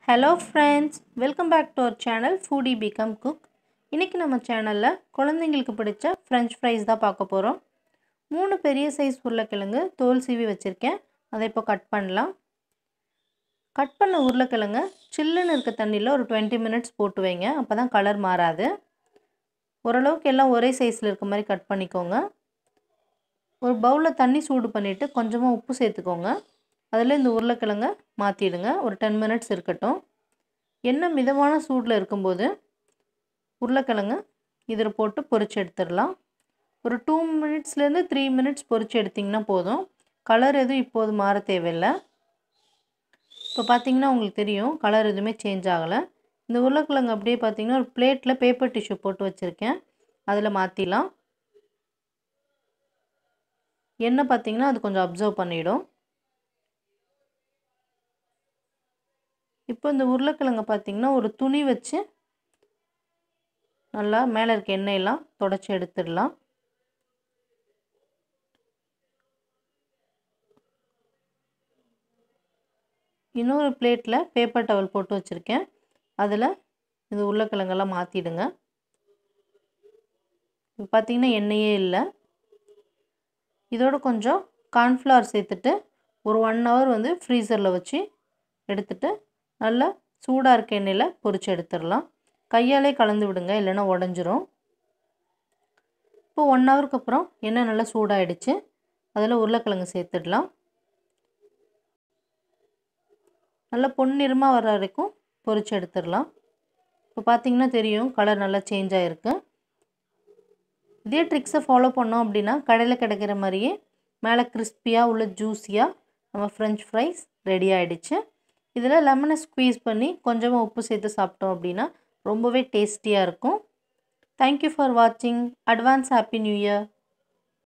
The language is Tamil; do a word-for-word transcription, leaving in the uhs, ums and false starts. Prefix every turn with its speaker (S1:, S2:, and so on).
S1: Hello friends, welcome back to our channel Foodie Become Cook. இன்னைக்கு நம்ம சேனல்ல குழந்தைகளுக்கு பிடிச்ச French fries தான் பார்க்க போறோம். மூணு பெரிய சைஸ் உருளைக்கிழங்கு தோல் சீவி வச்சிருக்கேன். அதை இப்போ கட் பண்ணலாம். கட் பண்ண உருளைக்கிழங்கு சில்லுன்னு இருக்க தண்ணில ஒரு twenty minutes போட்டு வைங்க. அப்பதான் கலர் மாறாது. ஓரளவுக்கு எல்லாம் ஒரே சைஸ்ல இருக்க மாதிரி கட் பண்ணிக்கோங்க. ஒரு பவுல்ல தண்ணி சூடு பண்ணிட்டு கொஞ்சமா உப்பு சேர்த்துக்கோங்க. அதில் இந்த உருளைக்கிழங்க மாற்றிடுங்க. ஒரு ten minutes இருக்கட்டும். எண்ணெய் மிதமான சூடில் இருக்கும்போது உருளைக்கிழங்கு இதில் போட்டு பொரிச்சு எடுத்துடலாம். ஒரு டூ மினிட்ஸ்லேருந்து த்ரீ மினிட்ஸ் பொரிச்சு எடுத்திங்கன்னா போதும். கலர் எதுவும் இப்போது மாற தேவையில்லை. இப்போ பார்த்தீங்கன்னா உங்களுக்கு தெரியும் கலர் எதுவுமே சேஞ்ச் ஆகலை. இந்த உருளைக்கிழங்கு அப்படியே பார்த்தீங்கன்னா ஒரு பிளேட்டில் பேப்பர் டிஷ்யூ போட்டு வச்சுருக்கேன். அதில் மாற்றிடலாம். எண்ணெய் பார்த்தீங்கன்னா அது கொஞ்சம் அப்சர்வ் பண்ணிவிடும். இப்போ இந்த உருளைக்கிழங்கு பார்த்தீங்கன்னா ஒரு துணி வச்சு நல்லா மேலே இருக்க எண்ணெயெல்லாம் தொடச்சி எடுத்துடலாம். இன்னொரு பிளேட்டில் பேப்பர் டவல் போட்டு வச்சுருக்கேன். அதில் இந்த உருளைக்கிழங்கெல்லாம் மாற்றிடுங்க. இப்போ பார்த்தீங்கன்னா எண்ணெயே இல்லை. இதோட கொஞ்சம் கார்ன்ஃப்ளவர் சேர்த்துட்டு ஒரு ஒன் ஹவர் வந்து ஃப்ரீசரில் வச்சு எடுத்துட்டு நல்லா சூடாக இருக்க எண்ணெயில் பொரிச்சு எடுத்துடலாம். கையாலே கலந்து விடுங்க, இல்லைன்னா உடஞ்சிரும். இப்போ ஒன் ஹவருக்கு அப்புறம் எண்ணெய் நல்லா சூடாகிடுச்சு. அதில் உருளைக்கிழங்கு சேர்த்துடலாம். நல்லா பொன்னிறமாக வர வரைக்கும் பொரிச்சு எடுத்துடலாம். இப்போ பார்த்தீங்கன்னா தெரியும் கலர் நல்லா சேஞ்ச் ஆகிருக்கு. இதே ட்ரிக்ஸை ஃபாலோ பண்ணோம் அப்படின்னா கடையில் கிடைக்கிற மாதிரியே மேலே கிறிஸ்பியாக உள்ள ஜூஸியாக நம்ம ஃப்ரெஞ்ச் ஃப்ரைஸ் ரெடி ஆகிடுச்சு. இதில் லெமனை ஸ்க்வீஸ் பண்ணி கொஞ்சமாக உப்பு சேர்த்து சாப்பிட்டோம் அப்படின்னா ரொம்பவே டேஸ்டியாக இருக்கும். தேங்க்யூ ஃபார் வாட்சிங். Advance happy new year.